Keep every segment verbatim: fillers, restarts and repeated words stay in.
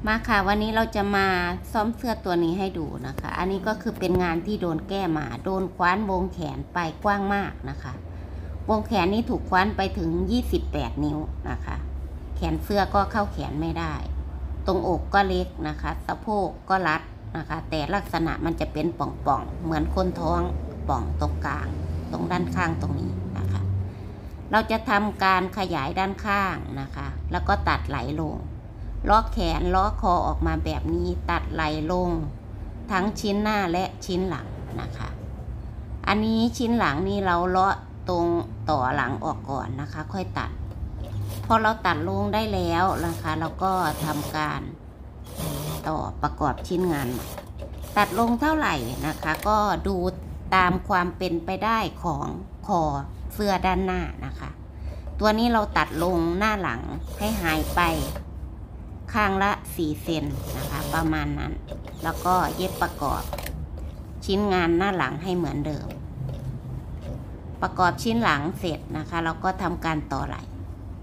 มาค่ะวันนี้เราจะมาซ่อมเสื้อตัวนี้ให้ดูนะคะอันนี้ก็คือเป็นงานที่โดนแก้มาโดนคว้านวงแขนไปกว้างมากนะคะวงแขนนี้ถูกคว้านไปถึงยี่สิบแปดนิ้วนะคะแขนเสื้อก็เข้าแขนไม่ได้ตรงอกก็เล็กนะคะสะโพกก็รัดนะคะแต่ลักษณะมันจะเป็นป่องๆเหมือนคนท้องป่องตรงกลางตรงด้านข้างตรงนี้นะคะเราจะทำการขยายด้านข้างนะคะแล้วก็ตัดไหลลงล้อแขนล้อคอออกมาแบบนี้ตัดไหลลงทั้งชิ้นหน้าและชิ้นหลังนะคะอันนี้ชิ้นหลังนี่เราเลาะตรงต่อหลังออกก่อนนะคะค่อยตัดพอเราตัดลงได้แล้วนะคะเราก็ทำการต่อประกอบชิ้นงานตัดลงเท่าไหร่นะคะก็ดูตามความเป็นไปได้ของคอเสื้อด้านหน้านะคะตัวนี้เราตัดลงหน้าหลังให้หายไปข้างละสี่เซนนะคะประมาณนั้นแล้วก็เย็บประกอบชิ้นงานหน้าหลังให้เหมือนเดิมประกอบชิ้นหลังเสร็จนะคะเราก็ทำการต่อไหล่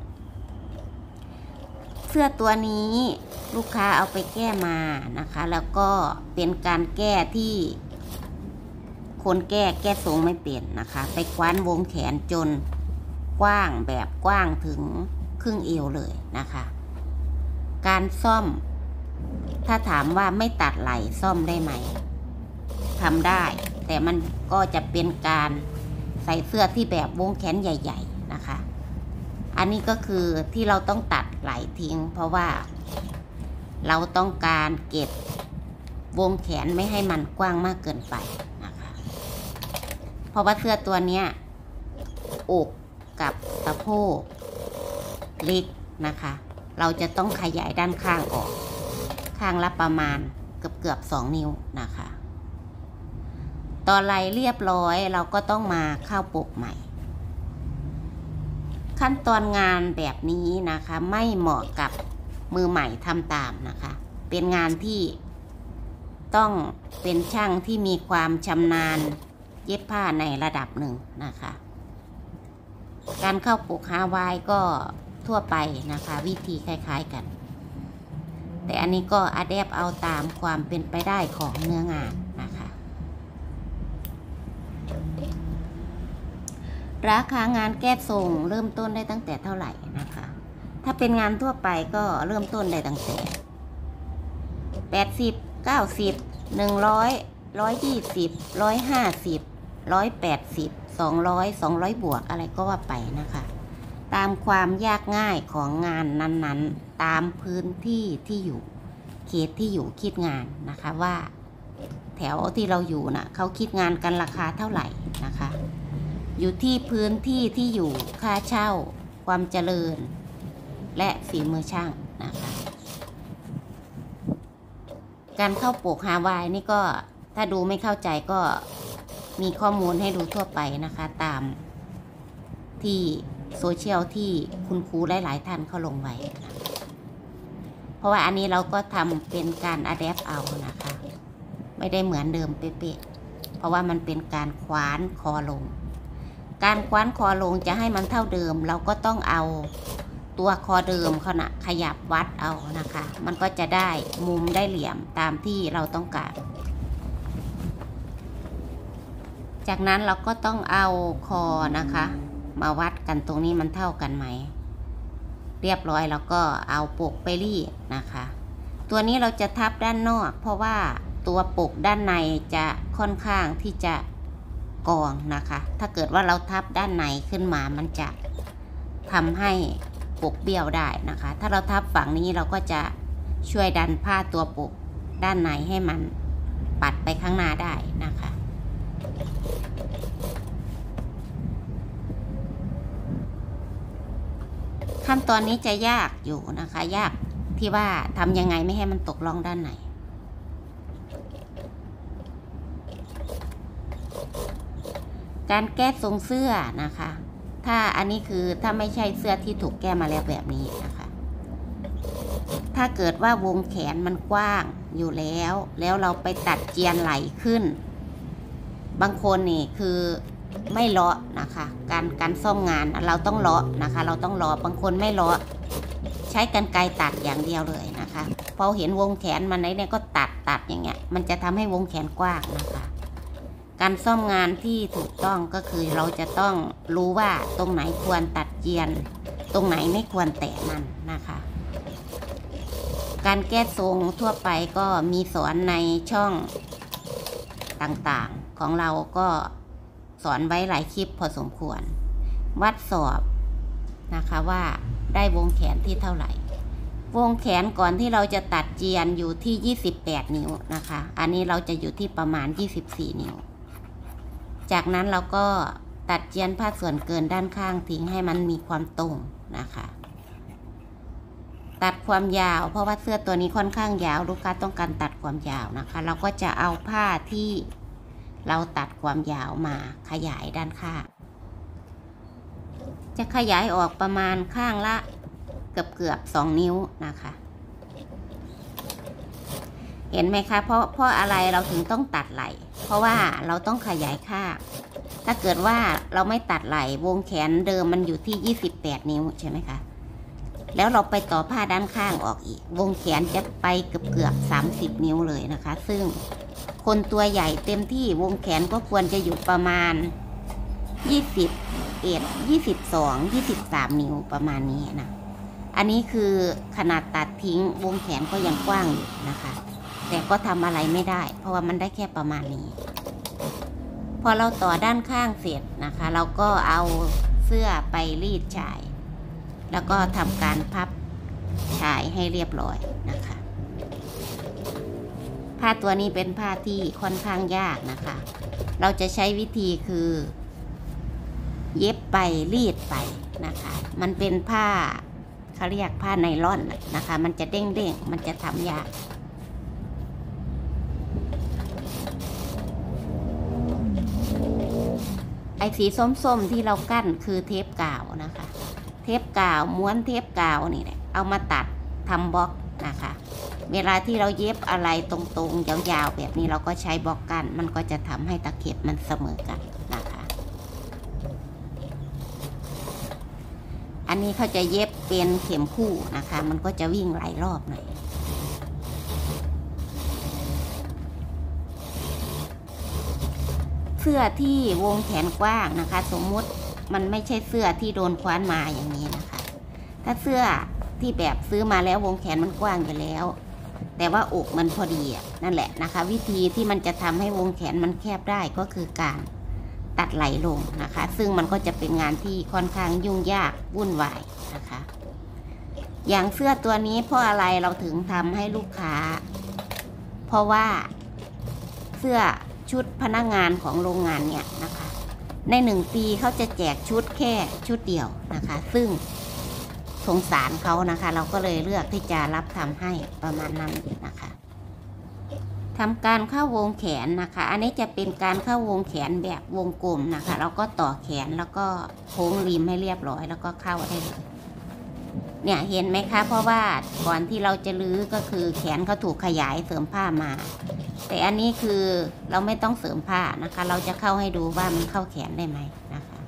เสื้อตัวนี้ลูกค้าเอาไปแก้มานะคะแล้วก็เป็นการแก้ที่คนแก้แก้ทรงไม่เปลี่ยนนะคะไปคว้านวงแขนจนกว้างแบบกว้างถึงครึ่งเอวเลยนะคะการซ่อมถ้าถามว่าไม่ตัดไหล่ซ่อมได้ไหมทำได้แต่มันก็จะเป็นการใส่เสื้อที่แบบวงแขนใหญ่ๆนะคะอันนี้ก็คือที่เราต้องตัดไหล่ทิ้งเพราะว่าเราต้องการเก็บวงแขนไม่ให้มันกว้างมากเกินไปนะคะเพราะว่าเสื้อตัวเนี้ยอกกับสะโพกเล็กนะคะเราจะต้องขยายด้านข้างออกข้างละประมาณเกือบเกือบสองนิ้วนะคะต่อไหล่เรียบร้อยเราก็ต้องมาเข้าปกใหม่ขั้นตอนงานแบบนี้นะคะไม่เหมาะกับมือใหม่ทำตามนะคะเป็นงานที่ต้องเป็นช่างที่มีความชำนาญเย็บผ้าในระดับหนึ่งนะคะการเข้าปกฮาวายก็ทั่วไปนะคะวิธีคล้ายๆกันแต่อันนี้ก็อะแดปเอาตามความเป็นไปได้ของเนื้องานนะคะราคางานแก้ทรงเริ่มต้นได้ตั้งแต่เท่าไหร่นะคะถ้าเป็นงานทั่วไปก็เริ่มต้นได้ตั้งแต่แปดสิบ เก้าสิบ หนึ่งร้อย หนึ่งร้อยยี่สิบ หนึ่งร้อยห้าสิบ หนึ่งร้อยแปดสิบ สองร้อย สองร้อยบวกอะไรก็ว่าไปนะคะตามความยากง่ายของงานนั้นๆตามพื้นที่ที่อยู่เขตที่อยู่คิดงานนะคะว่าแถวที่เราอยู่นะเขาคิดงานกันราคาเท่าไหร่นะคะอยู่ที่พื้นที่ที่อยู่ค่าเช่าความเจริญและฝีมือช่างนะคะการเข้าปกฮาวายนี่ก็ถ้าดูไม่เข้าใจก็มีข้อมูลให้ดูทั่วไปนะคะตามที่โซเชียลที่คุณครูหลายๆท่านเขาลงไว้นะเพราะว่าอันนี้เราก็ทำเป็นการอะแดปเอานะคะไม่ได้เหมือนเดิมเป๊ะๆเพราะว่ามันเป็นการคว้านคอลงการคว้านคอลงจะให้มันเท่าเดิมเราก็ต้องเอาตัวคอเดิมเขานะขยับวัดเอานะคะมันก็จะได้มุมได้เหลี่ยมตามที่เราต้องการจากนั้นเราก็ต้องเอาคอนะคะมาวัดกันตรงนี้มันเท่ากันไหมเรียบร้อยแล้วก็เอาปกไปรีดนะคะตัวนี้เราจะทับด้านนอกเพราะว่าตัวปกด้านในจะค่อนข้างที่จะกองนะคะถ้าเกิดว่าเราทับด้านในขึ้นมามันจะทำให้ปกเบี้ยวได้นะคะถ้าเราทับฝั่งนี้เราก็จะช่วยดันผ้าตัวปกด้านในให้มันปัดไปข้างหน้าได้นะคะขั้นตอนนี้จะยากอยู่นะคะยากที่ว่าทำยังไงไม่ให้มันตกล่องด้านในการแก้ทรงเสื้อนะคะถ้าอันนี้คือถ้าไม่ใช่เสื้อที่ถูกแก้มาแล้วแบบนี้นะคะถ้าเกิดว่าวงแขนมันกว้างอยู่แล้วแล้วเราไปตัดเจียนไหลขึ้นบางคนนี่คือไม่เลาะนะคะการการซ่อมงานเราต้องเลาะนะคะเราต้องเลาะบางคนไม่เลาะใช้กรรไกรตัดอย่างเดียวเลยนะคะพอเห็นวงแขนมันไหนเนี่ยก็ตัดตัดอย่างเงี้ยมันจะทำให้วงแขนกว้างนะคะการซ่อมงานที่ถูกต้องก็คือเราจะต้องรู้ว่าตรงไหนควรตัดเจียนตรงไหนไม่ควรแตะมันนะคะการแก้ทรงทั่วไปก็มีสอนในช่องต่างๆของเราก็สอนไว้หลายคลิปพอสมควรวัดสอบนะคะว่าได้วงแขนที่เท่าไหร่วงแขนก่อนที่เราจะตัดเจียนอยู่ที่ยี่สิบแปดนิ้วนะคะอันนี้เราจะอยู่ที่ประมาณยี่สิบสี่นิ้วจากนั้นเราก็ตัดเจียนผ้าส่วนเกินด้านข้างทิ้งให้มันมีความตรงนะคะตัดความยาวเพราะว่าเสื้อตัวนี้ค่อนข้างยาวลูกค้าต้องการตัดความยาวนะคะเราก็จะเอาผ้าที่เราตัดความยาวมาขยายด้านข้างจะขยายออกประมาณข้างละเกือบเกือบสองนิ้วนะคะเห็นไหมคะเพราะเพราะอะไรเราถึงต้องตัดไหล่เพราะว่าเราต้องขยายข้างถ้าเกิดว่าเราไม่ตัดไหล่วงแขนเดิมมันอยู่ที่ยี่สิบแปดนิ้วใช่ไหมคะแล้วเราไปต่อผ้าด้านข้างออกอีกวงแขนจะไปเกือบเกือบสามสิบนิ้วเลยนะคะซึ่งคนตัวใหญ่เต็มที่วงแขนก็ควรจะอยู่ประมาณยี่สิบเอ็ด ยี่สิบสอง ยี่สิบสามนิ้วประมาณนี้นะอันนี้คือขนาดตัดทิ้งวงแขนก็ยังกว้างอยู่นะคะแต่ก็ทำอะไรไม่ได้เพราะว่ามันได้แค่ประมาณนี้พอเราต่อด้านข้างเสร็จนะคะเราก็เอาเสื้อไปรีดชายแล้วก็ทำการพับชายให้เรียบร้อยนะคะผ้าตัวนี้เป็นผ้าที่ค่อนข้างยากนะคะเราจะใช้วิธีคือเย็บไปรีดไปนะคะมันเป็นผ้าเขาเรียกผ้าไนล่อนนะคะมันจะเด้งเด้งมันจะทำยากไอ้สีส้มๆที่เรากั้นคือเทปกาวนะคะเทปกาวม้วนเทปกาวนี่แหละเอามาตัดทำบล็อกนะคะเวลาที่เราเย็บอะไรตรงๆยาวๆแบบนี้เราก็ใช้บล็อกกั้นมันก็จะทำให้ตะเข็บมันเสมอกันนะคะอันนี้เขาจะเย็บเป็นเข็มคู่นะคะมันก็จะวิ่งหลายรอบหน่อยเสื้อที่วงแขนกว้างนะคะสมมุติมันไม่ใช่เสื้อที่โดนคว้านมาอย่างนี้นะคะถ้าเสื้อที่แบบซื้อมาแล้ววงแขนมันกว้างอยู่แล้วแต่ว่าอกมันพอดีนั่นแหละนะคะวิธีที่มันจะทำให้วงแขนมันแคบได้ก็คือการตัดไหลลงนะคะซึ่งมันก็จะเป็นงานที่ค่อนข้างยุ่งยากวุ่นวายนะคะอย่างเสื้อตัวนี้เพราะอะไรเราถึงทำให้ลูกค้าเพราะว่าเสื้อชุดพนักงานของโรงงานเนี่ยนะคะในหนึ่งปีเขาจะแจกชุดแค่ชุดเดียวนะคะซึ่งสงสารเขานะคะเราก็เลยเลือกที่จะรับทำให้ประมาณนั้นนะคะทำการเข้าวงแขนนะคะอันนี้จะเป็นการเข้าวงแขนแบบวงกลมนะคะเราก็ต่อแขนแล้วก็โค้งริมให้เรียบร้อยแล้วก็เข้าได้เลยเนี่ยเห็นไหมคะเพราะว่าก่อนที่เราจะลื้อก็คือแขนเขาถูกขยายเสริมผ้ามาแต่อันนี้คือเราไม่ต้องเสริมผ้านะคะเราจะเข้าให้ดูว่ามันเข้าแขนได้ไหมนะคะ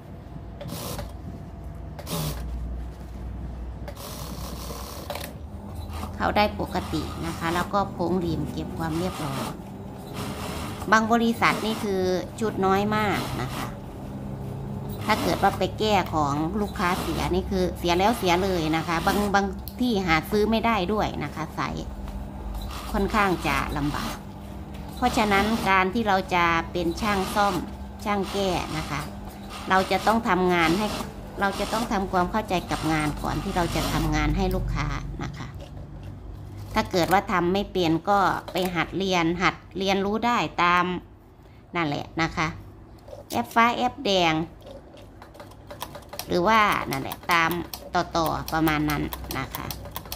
เข้าได้ปกตินะคะแล้วก็โค้งริมเก็บความเรียบร้อยบางบริษัทนี่คือชุดน้อยมากนะคะถ้าเกิดว่าไปแก้ของลูกค้าเสียนี่คือเสียแล้วเสียเลยนะคะบางบางที่หาซื้อไม่ได้ด้วยนะคะไซส์ค่อนข้างจะลำบากเพราะฉะนั้นการที่เราจะเป็นช่างซ่อมช่างแก้นะคะเราจะต้องทำงานให้เราจะต้องทำความเข้าใจกับงานก่อนที่เราจะทำงานให้ลูกค้านะคะถ้าเกิดว่าทำไม่เปลี่ยนก็ไปหัดเรียนหัดเรียนรู้ได้ตามนั่นแหละนะคะแอปฟ้าแอปแดงหรือว่านั่นแหละตามต่อๆประมาณนั้นนะคะ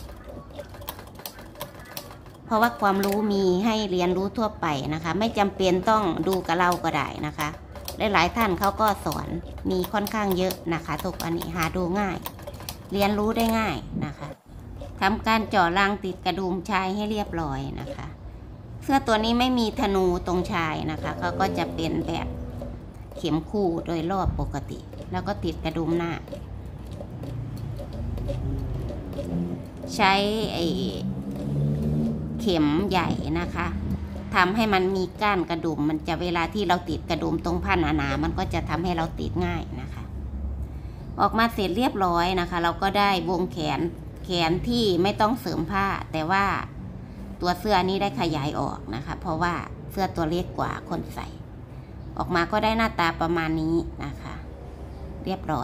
เพราะว่าความรู้มีให้เรียนรู้ทั่วไปนะคะไม่จำเป็นต้องดูกับเราก็ได้นะคะหลายๆท่านเขาก็สอนมีค่อนข้างเยอะนะคะทุกอันนี้หาดูง่ายเรียนรู้ได้ง่ายนะคะทำการเจาะรางติดกระดุมชายให้เรียบร้อยนะคะเสื้อตัวนี้ไม่มีธนูตรงชายนะคะเขาก็จะเป็นแบบเข็มคู่โดยรอบปกติแล้วก็ติดกระดุมหน้าใช้ไอ้เข็มใหญ่นะคะทำให้มันมีก้านกระดุมมันจะเวลาที่เราติดกระดุมตรงผ้าหนาๆมันก็จะทำให้เราติดง่ายนะคะออกมาเสร็จเรียบร้อยนะคะเราก็ได้วงแขนแขนที่ไม่ต้องเสริมผ้าแต่ว่าตัวเสื้อนี้ได้ขยายออกนะคะเพราะว่าเสื้อตัวเล็กกว่าคนใส่ออกมาก็ได้หน้าตาประมาณนี้นะคะเรียบร้อย